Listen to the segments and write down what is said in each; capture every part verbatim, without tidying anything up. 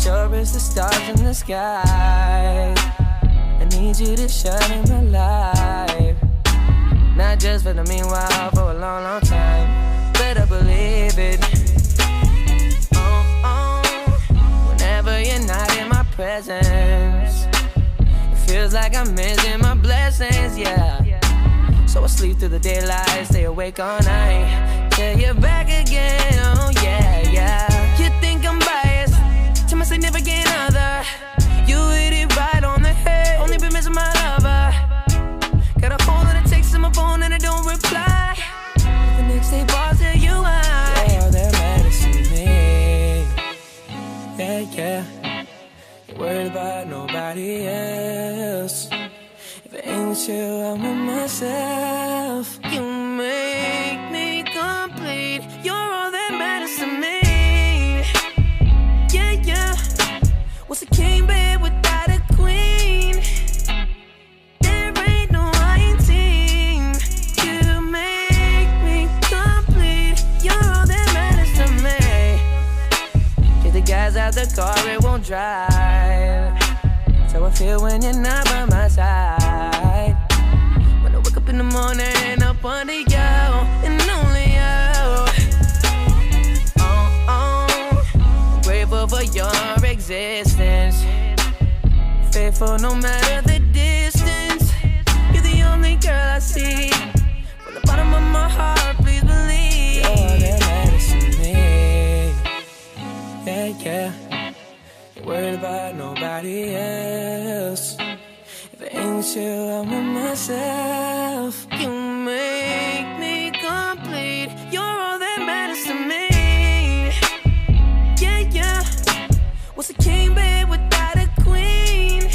sure as the stars in the sky. I need you to shine in my life, not just for the meanwhile, for a long, long time. Better believe it. Oh, oh. Whenever you're not in my presence, it feels like I'm missing my blessings, yeah. So I sleep through the daylight, stay awake all night, till you're back again, oh yeah, yeah. You think I'm biased to my significant other, you hit it right on the head, only been missing my lover. Got a whole lot of texts on my phone and I don't reply, the next day balls tell you why. Yeah, they're mad at me, yeah, yeah. You're worried about nobody else. If it ain't with you, I'm with myself. You make me complete, you're all that matters to me. Yeah, yeah. What's a king bed without a queen? There ain't no I team. You make me complete, you're all that matters to me. Get the gas out the car, it won't drive. So I feel when you're not by my side. When I wake up in the morning, up under you, and only you. Oh, oh, I'm grateful for your existence. Faithful no matter the distance. You're the only girl I see. From the bottom of my heart, please believe. You're all that matters to me. Yeah, yeah. Worried about nobody else. If it ain't with you, I'm with myself. You make me complete, you're all that matters to me. Yeah, yeah. What's a king bed without a queen?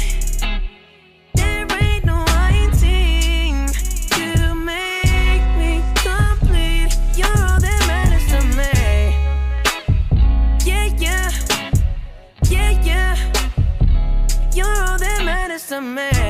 There ain't no I team. You make me complete, you're all that matters to me. Yeah, yeah. Yeah, yeah, you're all that matters to me.